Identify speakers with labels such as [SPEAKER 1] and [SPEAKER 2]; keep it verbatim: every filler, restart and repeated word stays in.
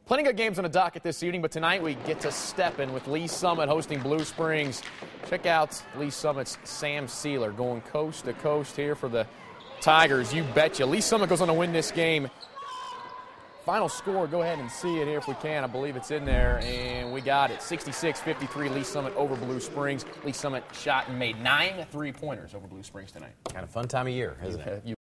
[SPEAKER 1] Plenty of good games on the docket this evening, but tonight we get to step in with Lee Summit hosting Blue Springs. Check out Lee Summit's Sam Sealer going coast to coast here for the Tigers. You betcha. Lee Summit goes on to win this game. Final score, go ahead and see it here if we can. I believe it's in there, and we got it. sixty-six fifty-three, Lee Summit over Blue Springs. Lee Summit shot and made nine three-pointers over Blue Springs tonight.
[SPEAKER 2] Kind of fun time of year, isn't it?
[SPEAKER 1] You